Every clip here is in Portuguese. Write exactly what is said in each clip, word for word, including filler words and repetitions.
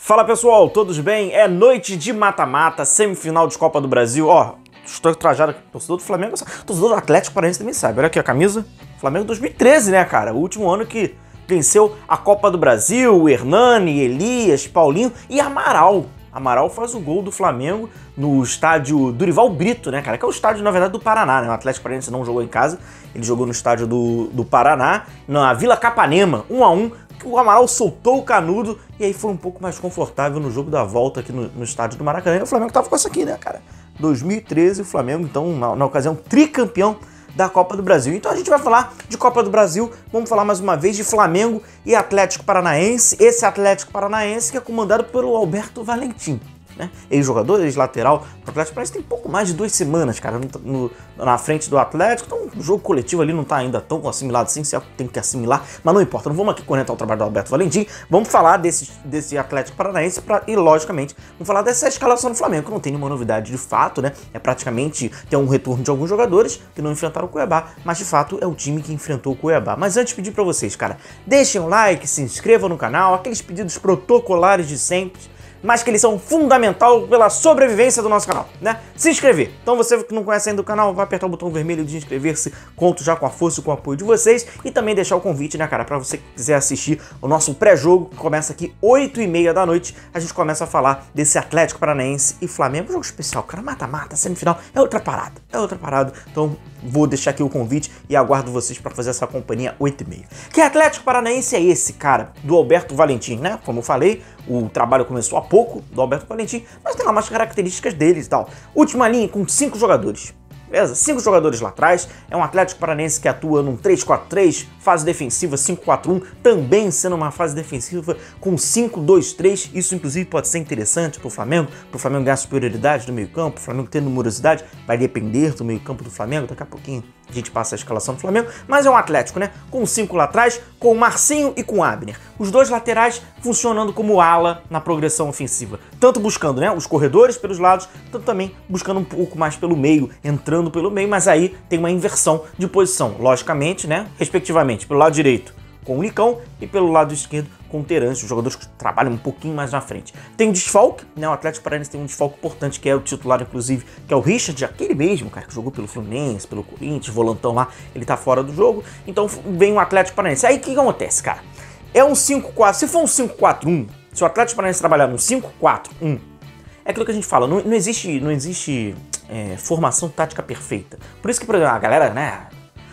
Fala pessoal, todos bem? É noite de mata-mata, semifinal de Copa do Brasil. Ó, estou trajado aqui, torcedor do Flamengo, torcedor do Atlético Paranaense também sabe. Olha aqui a camisa, Flamengo dois mil e treze, né, cara? O último ano que venceu a Copa do Brasil, o Hernani, Elias, Paulinho e Amaral. Amaral faz o gol do Flamengo no estádio Dorival Brito, né, cara? Que é o estádio, na verdade, do Paraná, né? O Atlético Paranaense não jogou em casa, ele jogou no estádio do, do Paraná, na Vila Capanema, um a um. O Amaral soltou o canudo e aí foi um pouco mais confortável no jogo da volta aqui no, no estádio do Maracanã. E o Flamengo tava com isso aqui, né, cara? dois mil e treze, o Flamengo, então, na, na ocasião, tricampeão da Copa do Brasil. Então a gente vai falar de Copa do Brasil, vamos falar mais uma vez de Flamengo e Atlético Paranaense. Esse Atlético Paranaense que é comandado pelo Alberto Valentim, né? Ex-jogador, ex-lateral. O Atlético Paranaense tem pouco mais de duas semanas, cara, no, no, na frente do Atlético. Então o jogo coletivo ali não tá ainda tão assimilado assim, se tem que assimilar, mas não importa. Não vamos aqui comentar o trabalho do Alberto Valentim. Vamos falar desse, desse Atlético Paranaense pra, e, logicamente, vamos falar dessa escalação do Flamengo, que não tem nenhuma novidade de fato, né? É praticamente ter um retorno de alguns jogadores que não enfrentaram o Cuiabá, mas de fato é o time que enfrentou o Cuiabá. Mas antes de pedir pra vocês, cara, deixem um like, se inscrevam no canal, aqueles pedidos protocolares de sempre, mas que eles são fundamental pela sobrevivência do nosso canal, né? Se inscrever. Então você que não conhece ainda o canal, vai apertar o botão vermelho de inscrever-se, conto já com a força e com o apoio de vocês, e também deixar o convite, né, cara, pra você que quiser assistir o nosso pré-jogo, que começa aqui oito e meia da noite, a gente começa a falar desse Atlético Paranaense e Flamengo, jogo especial, cara, mata-mata, semifinal, é outra parada, é outra parada, então vou deixar aqui o convite e aguardo vocês pra fazer essa companhia oito e meia. Que Atlético Paranaense é esse, cara, do Alberto Valentim, né? Como eu falei, o trabalho começou há pouco do Alberto Valentim, mas tem lá umas características deles e tal. Última linha com cinco jogadores. Beleza? Cinco jogadores lá atrás, é um Atlético Paranaense que atua num três quatro três, fase defensiva cinco quatro um, também sendo uma fase defensiva com cinco dois três, isso inclusive pode ser interessante pro Flamengo, pro Flamengo ganhar superioridade no meio campo, o Flamengo tendo morosidade, vai depender do meio campo do Flamengo, daqui a pouquinho a gente passa a escalação do Flamengo, mas é um Atlético, né, com cinco lá atrás, com o Marcinho e com o Abner, os dois laterais funcionando como ala na progressão ofensiva, tanto buscando, né, os corredores pelos lados, tanto também buscando um pouco mais pelo meio, entrando pelo meio, mas aí tem uma inversão de posição, logicamente, né, respectivamente, pelo lado direito com o Nicão e pelo lado esquerdo com o Terence, os jogadores que trabalham um pouquinho mais na frente. Tem um desfalque, né, o Atlético Paranaense tem um desfalque importante, que é o titular, inclusive, que é o Richard, aquele mesmo, cara, que jogou pelo Fluminense, pelo Corinthians, volantão lá, ele tá fora do jogo, então vem o Atlético Paranaense. Aí o que, que acontece, cara? É um cinco quatro, se for um cinco quatro um, se o Atlético Paranaense trabalhar no cinco quatro um, é aquilo que a gente fala, não, não existe, não existe é, formação tática perfeita. Por isso que, por exemplo, a galera, né,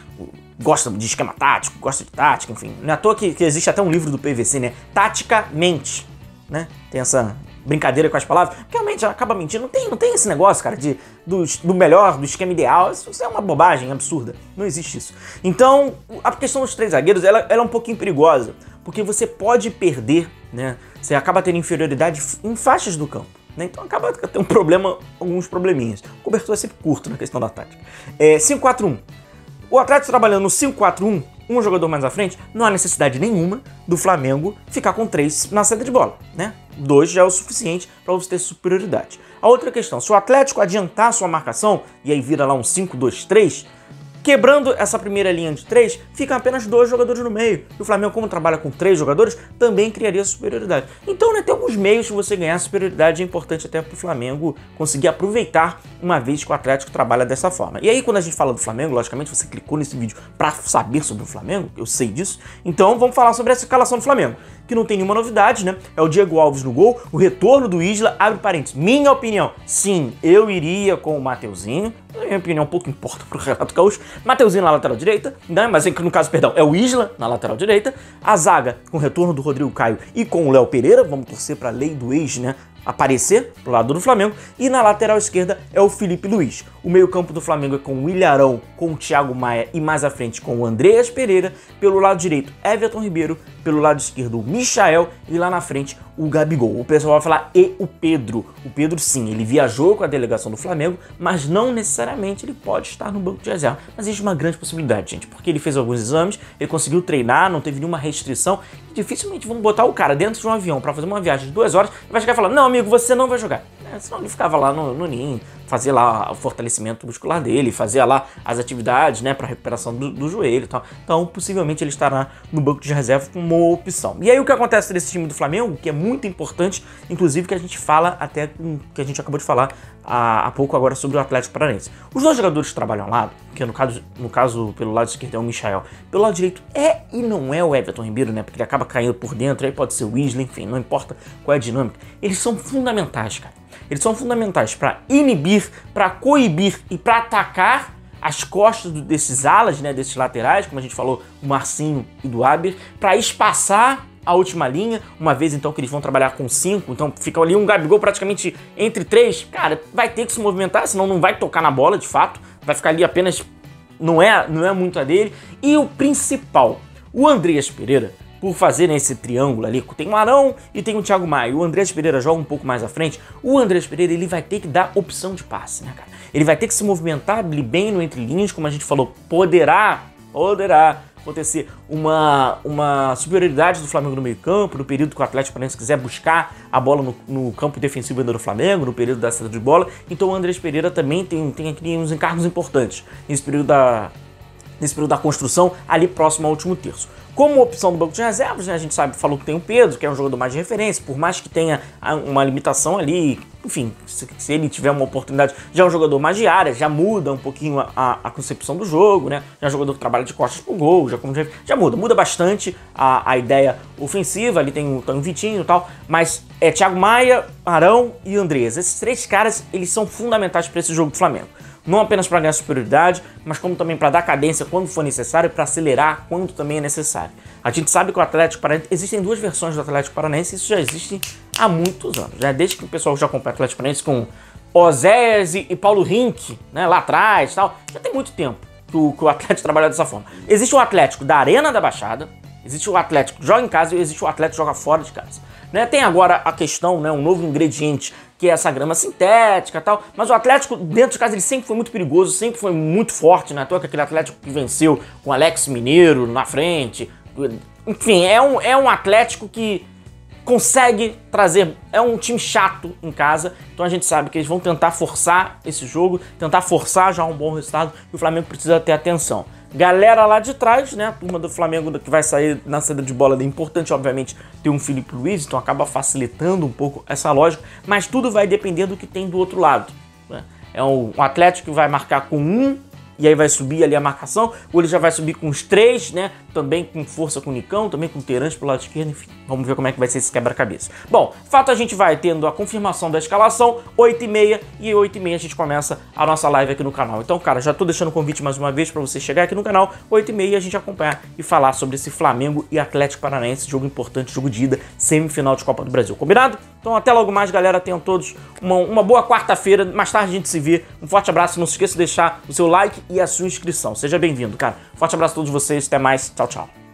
gosta de esquema tático, gosta de tática, enfim. Não é à toa que, que existe até um livro do P V C, né? Taticamente, né? Tem essa brincadeira com as palavras, porque realmente acaba mentindo. Não tem, não tem esse negócio, cara, de, do, do melhor, do esquema ideal. Isso é uma bobagem absurda. Não existe isso. Então, a questão dos três zagueiros, ela, ela é um pouquinho perigosa, porque você pode perder, né? Você acaba tendo inferioridade em faixas do campo. Então acaba tendo um problema, alguns probleminhas. O cobertor é sempre curto na questão da tática. É, cinco quatro um. O Atlético trabalhando no cinco quatro um, um jogador mais à frente, não há necessidade nenhuma do Flamengo ficar com três na saída de bola, né? Dois já é o suficiente para você ter superioridade. A outra questão, se o Atlético adiantar a sua marcação, e aí vira lá um cinco dois três, quebrando essa primeira linha de três, ficam apenas dois jogadores no meio. E o Flamengo, como trabalha com três jogadores, também criaria superioridade. Então, né, tem alguns meios de você ganhar superioridade, é importante até para o Flamengo conseguir aproveitar, uma vez que o Atlético trabalha dessa forma. E aí, quando a gente fala do Flamengo, logicamente, você clicou nesse vídeo para saber sobre o Flamengo, eu sei disso. Então, vamos falar sobre essa escalação do Flamengo, que não tem nenhuma novidade, né? É o Diego Alves no gol, o retorno do Isla, abre parênteses. Minha opinião, sim, eu iria com o Mateuzinho. Minha opinião pouco importa pro Renato Gaúcho. Mateuzinho na lateral direita, né? Mas no caso, perdão, é o Isla na lateral direita. A zaga com o retorno do Rodrigo Caio e com o Léo Pereira. Vamos torcer pra lei do ex, né, aparecer pro lado do Flamengo. E na lateral esquerda é o Felipe Luiz. O meio-campo do Flamengo é com o Ilharão, com o Thiago Maia e mais à frente com o Andreas Pereira. Pelo lado direito, Everton Ribeiro. Pelo lado esquerdo, o Michael. E lá na frente, o Gabigol. O pessoal vai falar e o Pedro. O Pedro, sim, ele viajou com a delegação do Flamengo, mas não necessariamente ele pode estar no banco de reserva. Mas existe uma grande possibilidade, gente, porque ele fez alguns exames, ele conseguiu treinar, não teve nenhuma restrição. E dificilmente vamos botar o cara dentro de um avião para fazer uma viagem de duas horas e vai chegar e falar, não, amigo, você não vai jogar. É, senão ele ficava lá no, no ninho, fazer lá o fortalecimento muscular dele, fazer lá as atividades, né, para recuperação do, do joelho e tal. Então, possivelmente ele estará no banco de reserva como uma opção. E aí o que acontece nesse time do Flamengo, que é muito importante, inclusive que a gente fala até com, que a gente acabou de falar há, há pouco agora sobre o Atlético Paranaense. Os dois jogadores que trabalham ao lado, que no caso, no caso pelo lado esquerdo é o Michael, pelo lado direito é e não é o Everton Ribeiro, né, porque ele acaba caindo por dentro, aí pode ser o Wesley, enfim, não importa qual é a dinâmica. Eles são fundamentais, cara. Eles são fundamentais para inibir, para coibir e para atacar as costas desses alas, né, desses laterais, como a gente falou, o Marcinho e do Aber, para espaçar a última linha, uma vez então que eles vão trabalhar com cinco, então fica ali um Gabigol praticamente entre três, cara, vai ter que se movimentar, senão não vai tocar na bola de fato, vai ficar ali apenas, não é, não é muito a dele. E o principal, o Andreas Pereira, por fazer esse triângulo ali, tem o Arão e tem o Thiago Maia, o Andreas Pereira joga um pouco mais à frente, o Andreas Pereira ele vai ter que dar opção de passe, né, cara? Ele vai ter que se movimentar ali bem no entre linhas, como a gente falou, poderá, poderá acontecer uma, uma superioridade do Flamengo no meio campo, no período que o Atlético Paranaense quiser buscar a bola no, no campo defensivo do Flamengo, no período da saída de bola, então o Andreas Pereira também tem, tem aqui uns encargos importantes nesse período da, nesse período da construção, ali próximo ao último terço. Como opção do banco de reservas, né, a gente sabe, falou que tem o Pedro, que é um jogador mais de referência, por mais que tenha uma limitação ali, enfim, se, se ele tiver uma oportunidade, já é um jogador mais de área, já muda um pouquinho a, a, a concepção do jogo, né, já é um jogador que trabalha de costas pro gol, já, como já, já muda, muda bastante a, a ideia ofensiva, ali tem o, tem o Vitinho e tal, mas é Thiago Maia, Arão e Andreas, esses três caras, eles são fundamentais para esse jogo do Flamengo. Não apenas para ganhar superioridade, mas como também para dar cadência quando for necessário e para acelerar quando também é necessário. A gente sabe que o Atlético Paranaense, existem duas versões do Atlético Paranaense, isso já existe há muitos anos, né? Desde que o pessoal já acompanha o Atlético Paranaense com Oséias e Paulo Rink, né, lá atrás e tal, já tem muito tempo que o, que o Atlético trabalha dessa forma. Existe o Atlético da Arena da Baixada, existe o Atlético que joga em casa e existe o Atlético que joga fora de casa. Né? Tem agora a questão, né, um novo ingrediente, que é essa grama sintética e tal, mas o Atlético dentro de casa ele sempre foi muito perigoso, sempre foi muito forte, né? Toa que aquele Atlético que venceu com Alex Mineiro na frente, enfim, é um, é um Atlético que consegue trazer, é um time chato em casa, então a gente sabe que eles vão tentar forçar esse jogo, tentar forçar já um bom resultado, e o Flamengo precisa ter atenção. Galera lá de trás, né, a turma do Flamengo que vai sair na saída de bola, é importante, obviamente, ter um Felipe Luiz, então acaba facilitando um pouco essa lógica, mas tudo vai depender do que tem do outro lado, né? É um, um Atlético que vai marcar com um, e aí vai subir ali a marcação, ou ele já vai subir com os três, né, também com força com o Nicão, também com o Terence pro lado esquerdo, enfim, vamos ver como é que vai ser esse quebra-cabeça. Bom, fato a gente vai tendo a confirmação da escalação, oito e meia, e oito e meia a gente começa a nossa live aqui no canal. Então, cara, já tô deixando o convite mais uma vez para você chegar aqui no canal, oito e meia a gente acompanhar e falar sobre esse Flamengo e Atlético Paranaense, jogo importante, jogo de ida, semifinal de Copa do Brasil, combinado? Então até logo mais, galera, tenham todos uma, uma boa quarta-feira, mais tarde a gente se vê, um forte abraço, não se esqueça de deixar o seu like e a sua inscrição. Seja bem-vindo, cara. Forte abraço a todos vocês, até mais, tchau, tchau.